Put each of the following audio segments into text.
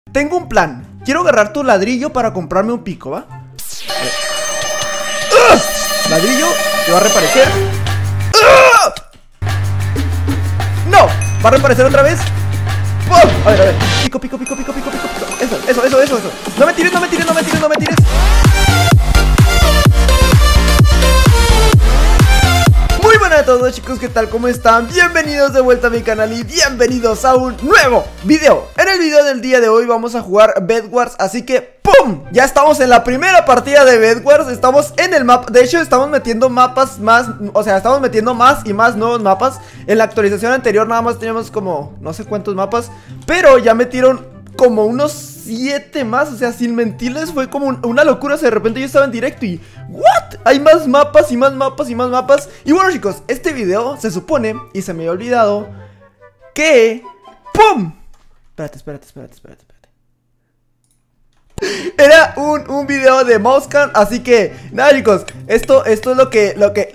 Tengo un plan. Quiero agarrar tu ladrillo para comprarme un pico, ¿va? Ladrillo, te va a reaparecer. ¡No! ¿Va a reaparecer otra vez? A ver. Pico. Eso. No me tires. Muy buenas a todos, chicos, ¿qué tal? ¿Cómo están? Bienvenidos de vuelta a mi canal y bienvenidos a un nuevo video. En el video del día de hoy vamos a jugar Bed Wars, así que ¡pum! Ya estamos en la primera partida de Bed Wars. Estamos en el mapa, de hecho estamos metiendo mapas más, o sea, estamos metiendo más y más nuevos mapas. En la actualización anterior nada más teníamos como no sé cuántos mapas, pero ya metieron como unos 7 más, o sea, sin mentirles, fue como una locura. O sea, de repente yo estaba en directo y ¿what? Hay más mapas y más mapas y más mapas. Y bueno, chicos, este video se supone, y se me había olvidado, que ¡pum! Espérate. Era un video de Mousecam, así que nada, chicos, esto es lo que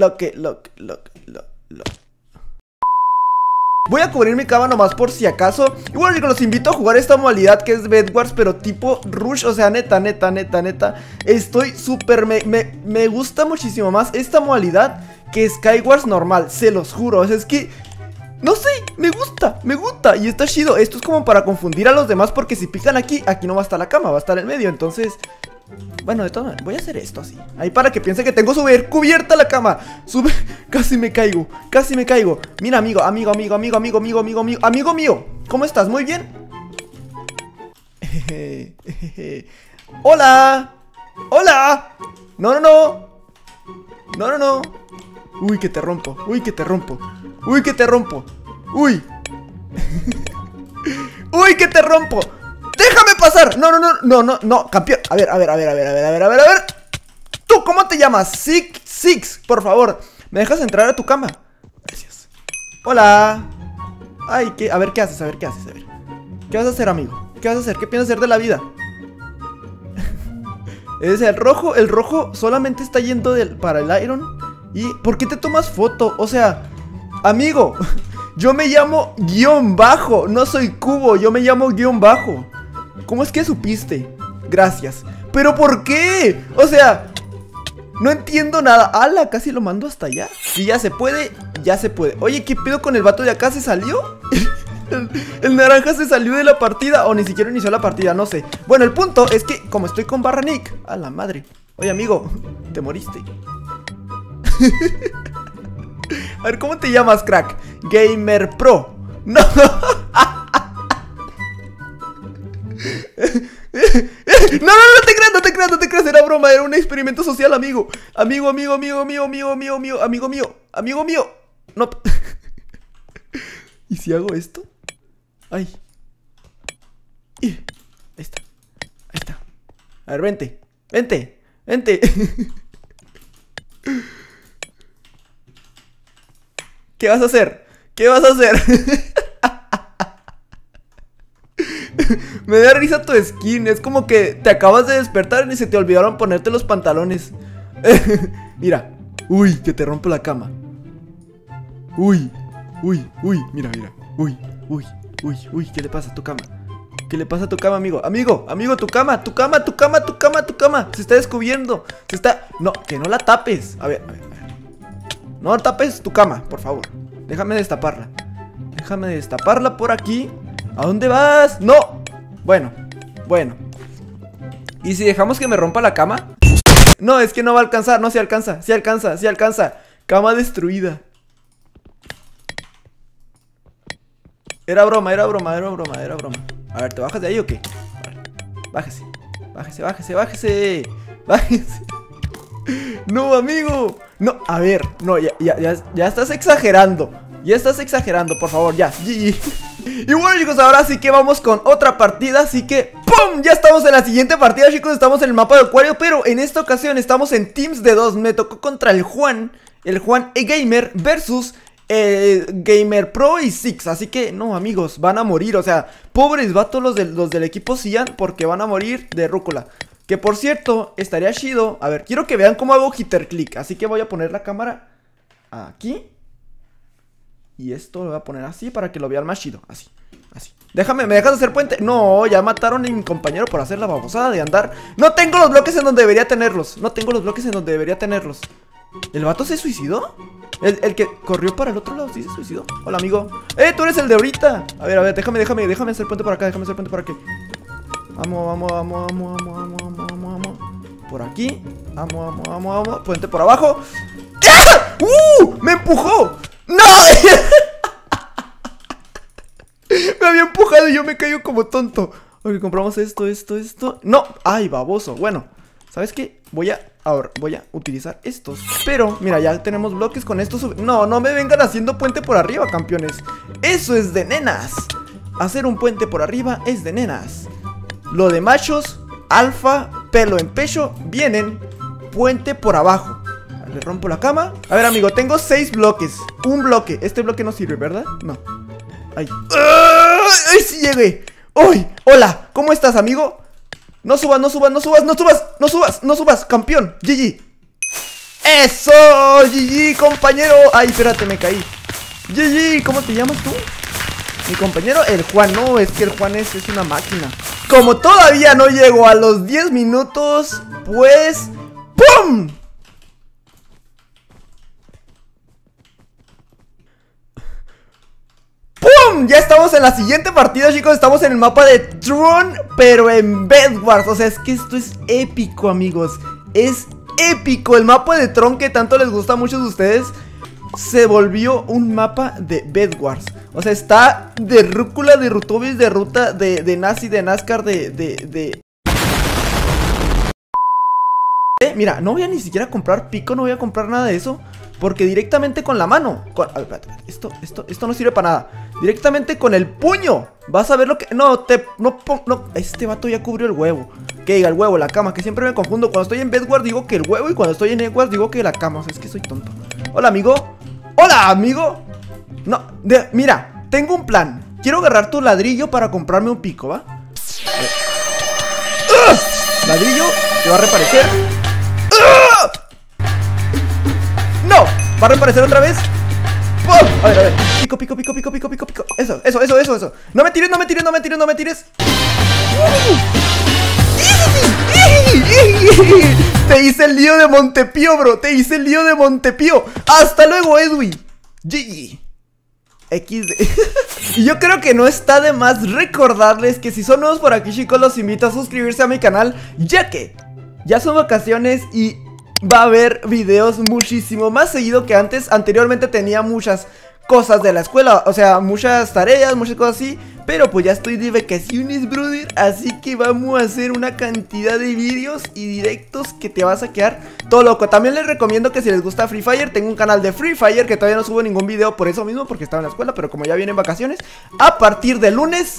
voy a cubrir mi cama nomás por si acaso. Y bueno, chicos, los invito a jugar esta modalidad que es Bed Wars, pero tipo Rush. O sea, neta, estoy súper, me gusta muchísimo más esta modalidad que Skywars normal, se los juro. O sea, es que no sé, me gusta y está chido. Esto es como para confundir a los demás, porque si pican aquí no va a estar la cama, va a estar en medio. Entonces, bueno, de todas maneras, voy a hacer esto así, ahí para que piense que tengo cubierta la cama. Casi me caigo. Mira, amigo mío, ¿cómo estás? Muy bien. Hola. No. Uy, que te rompo. Uy. Uy, que te rompo. ¡Déjame pasar! No, campeón. A ver. ¿Tú cómo te llamas? Six, por favor, ¿me dejas entrar a tu cama? Gracias. Hola. Ay, ¿qué? A ver, ¿qué haces? ¿Qué vas a hacer, amigo? ¿Qué vas a hacer? ¿Qué piensas hacer de la vida? Es el rojo solamente está yendo para el Iron. ¿Y por qué te tomas foto? O sea, amigo, yo me llamo _, no soy cubo, yo me llamo _. ¿Cómo es que supiste? Gracias. ¿Pero por qué? O sea, no entiendo nada. ¡Hala! Casi lo mando hasta allá. Si ya se puede. Oye, ¿qué pedo con el vato de acá? ¿Se salió? El naranja se salió de la partida, o ni siquiera inició la partida, no sé. Bueno, el punto es que como estoy con barra Nick, a la madre. Oye, amigo, te moriste. A ver, ¿cómo te llamas, crack? Gamer Pro. No. No te creas, era broma, era un experimento social, amigo. Amigo mío. No. ¿Y si hago esto? Ay. Ahí está. A ver, vente. ¿Qué vas a hacer? Me da risa tu skin. Es como que te acabas de despertar y se te olvidaron ponerte los pantalones. Mira. Uy, que te rompo la cama. Uy, mira. Uy, ¿qué le pasa a tu cama? Amigo? Amigo, tu cama. Se está descubriendo. No, que no la tapes. A ver. No tapes tu cama, por favor. Déjame destaparla por aquí. ¿A dónde vas? ¡No! Bueno. ¿Y si dejamos que me rompa la cama? No, es que no va a alcanzar. No, sí alcanza. Cama destruida. Era broma. A ver, ¿te bajas de ahí o qué? A ver, bájese. No, amigo. No, a ver, no, ya estás exagerando. Por favor, ya. Y bueno, chicos, ahora sí que vamos con otra partida. Así que ¡pum! Ya estamos en la siguiente partida, chicos. Estamos en el mapa de Acuario, pero en esta ocasión estamos en teams de 2. Me tocó contra el Juan Gamer versus Gamer Pro y Six. Así que, no, amigos, van a morir. O sea, pobres vatos los del equipo Cian, porque van a morir de rúcula. Que por cierto, estaría chido. A ver, quiero que vean cómo hago hitter click. Así que voy a poner la cámara aquí. Y esto lo voy a poner así para que lo vean más chido. Así. ¿me dejas hacer puente? No, ya mataron a mi compañero por hacer la babosada de andar. No tengo los bloques en donde debería tenerlos. No tengo los bloques en donde debería tenerlos. ¿El vato se suicidó? El que corrió para el otro lado, ¿sí se suicidó? Hola, amigo. Tú eres el de ahorita. A ver, déjame hacer puente por acá, déjame hacer puente por aquí. Vamos. Por aquí. Vamos. Puente por abajo. ¡Ah! ¡Me empujó! ¡No! Me había empujado y yo me caigo como tonto. Ok, compramos esto. No, ay, baboso. Bueno, ¿sabes qué? Voy a utilizar estos. Pero, mira, ya tenemos bloques con estos. No me vengan haciendo puente por arriba, campeones. Eso es de nenas. Hacer un puente por arriba es de nenas. Lo de machos, alfa, pelo en pecho, vienen puente por abajo. Le rompo la cama. A ver, amigo, tengo 6 bloques. Un bloque, este bloque no sirve, ¿verdad? No. Ay, sí llegué. ¡Uy! Hola, ¿cómo estás, amigo? No subas, campeón. GG. ¡Eso! GG, compañero. Ay, espérate, me caí. GG, ¿cómo te llamas tú? Mi compañero, el Juan. No, es que el Juan es una máquina. Como todavía no llego a los 10 minutos, pues ¡pum! ¡Pum! Ya estamos en la siguiente partida, chicos. Estamos en el mapa de Tron, pero en Bedwars. O sea, es que esto es épico, amigos. Es épico. El mapa de Tron que tanto les gusta a muchos de ustedes se volvió un mapa de Bedwars. O sea, está de rúcula, de rutubis, de ruta, de nazi, de NASCAR, Mira, no voy a ni siquiera comprar pico, no voy a comprar nada de eso. Porque directamente con la mano a ver, espérate, esto no sirve para nada. Directamente con el puño vas a ver lo que... No, este vato ya cubrió el huevo. Que diga el huevo, la cama, que siempre me confundo. Cuando estoy en Bedwars digo que el huevo y cuando estoy en Edward digo que la cama. O sea, es que soy tonto. Hola, amigo. Hola, amigo. No, mira, tengo un plan. Quiero agarrar tu ladrillo para comprarme un pico, ¿va? Ladrillo, te va a reaparecer. ¡No! ¿Va a reaparecer otra vez? ¡Oh! A ver. Pico. Eso. No me tires. Te hice el lío de Montepío, bro. Hasta luego, Edwin. GG. XD. Y yo creo que no está de más recordarles que si son nuevos por aquí, chicos, los invito a suscribirse a mi canal, ya que ya son vacaciones y va a haber videos muchísimo más seguido que antes. Anteriormente tenía muchas cosas de la escuela, o sea, muchas tareas, muchas cosas así. Pero pues ya estoy de vacaciones, brother. Así que vamos a hacer una cantidad de vídeos y directos que te vas a quedar todo loco. También les recomiendo que si les gusta Free Fire, tengo un canal de Free Fire que todavía no subo ningún video por eso mismo, porque estaba en la escuela. Pero como ya vienen vacaciones, a partir de lunes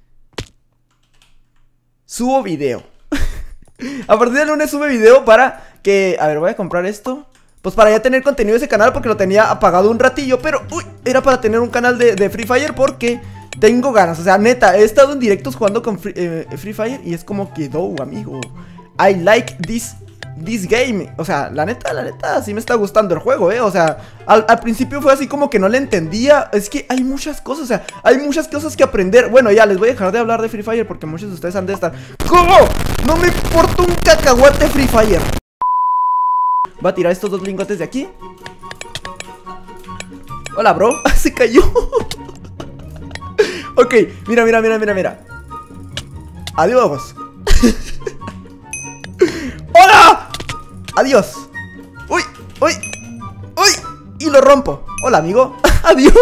subo video. A partir del lunes sube video para que... A ver, voy a comprar esto. Pues para ya tener contenido de ese canal, porque lo tenía apagado un ratillo. Pero, era para tener un canal de Free Fire porque tengo ganas. O sea, neta, he estado en directos jugando con Free Fire y es como que, amigo, I like this game. O sea, la neta, sí me está gustando el juego, O sea, al principio fue así como que no le entendía. Es que hay muchas cosas, o sea, hay muchas cosas que aprender. Bueno, ya, les voy a dejar de hablar de Free Fire porque muchos de ustedes han de estar... ¿Cómo? No me importa un cacahuate Free Fire. Voy a tirar estos 2 lingotes de aquí. Hola, bro. Se cayó. Ok, mira. Adiós. ¡Hola! Adiós. Uy. Y lo rompo. Hola, amigo. Adiós.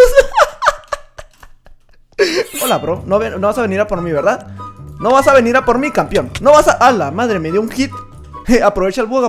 Hola, bro. No vas a venir a por mí, ¿verdad? No vas a venir a por mí, campeón. No vas a... ¡A la madre! Me dio un hit. Aprovecha el bug.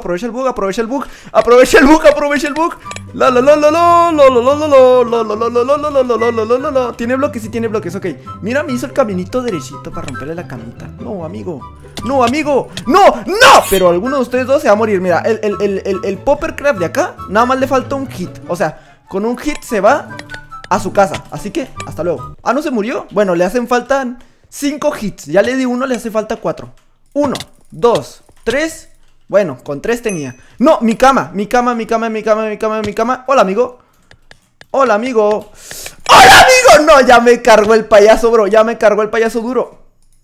Tiene bloques, sí tiene bloques, ok. Mira, me hizo el caminito derechito para romperle la camita. No, amigo. No. Pero alguno de ustedes dos se va a morir. Mira, el Poppercraft de acá nada más le falta un hit. O sea, con un hit se va a su casa. Así que, hasta luego. Ah, ¿no se murió? Bueno, le hacen falta 5 hits. Ya le di uno, le hace falta 4. 1, 2, 3. Bueno, con 3 tenía. No, mi cama. Hola, amigo. ¡Hola, amigo! No, ya me cargó el payaso, bro. Ya me cargó el payaso duro.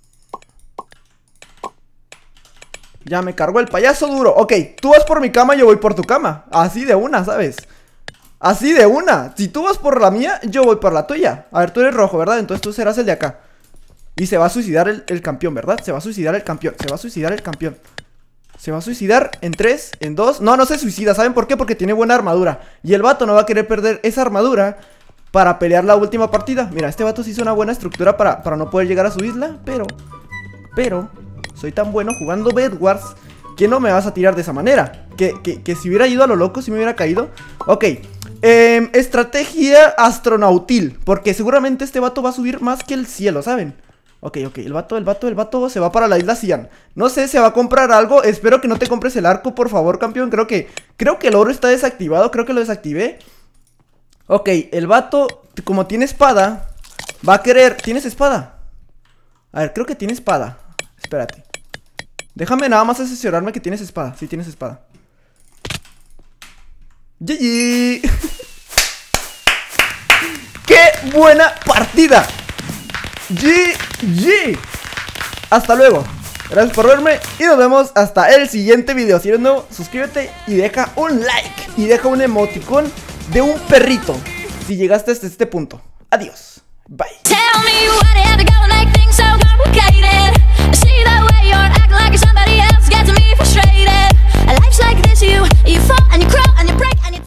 Ya me cargó el payaso duro. Ok, tú vas por mi cama, yo voy por tu cama. Así de una, ¿sabes? Así de una. Si tú vas por la mía, yo voy por la tuya. A ver, tú eres rojo, ¿verdad? Entonces tú serás el de acá. Y se va a suicidar el campeón, ¿verdad? Se va a suicidar el campeón. Se va a suicidar el campeón. Se va a suicidar en 3, en 2. No, no se suicida. ¿Saben por qué? Porque tiene buena armadura. Y el vato no va a querer perder esa armadura para pelear la última partida. Mira, este vato sí hizo una buena estructura para no poder llegar a su isla. Pero soy tan bueno jugando Bedwars que no me vas a tirar de esa manera. Que si hubiera ido a lo loco, si me hubiera caído. Ok, estrategia astronautil. Porque seguramente este vato va a subir más que el cielo, ¿saben? Ok, el vato se va para la isla Cian. No sé, se va a comprar algo. Espero que no te compres el arco, por favor, campeón. Creo que el oro está desactivado. Creo que lo desactivé. Ok, el vato, como tiene espada, va a querer... ¿Tienes espada? A ver, creo que tiene espada. Espérate. Déjame nada más asesorarme que tienes espada. Sí, tienes espada. GG. ¡Qué buena partida! GG. Hasta luego. Gracias por verme y nos vemos hasta el siguiente video. Si eres nuevo, suscríbete y deja un like. Y deja un emoticón de un perrito si llegaste hasta este punto. Adiós. Bye.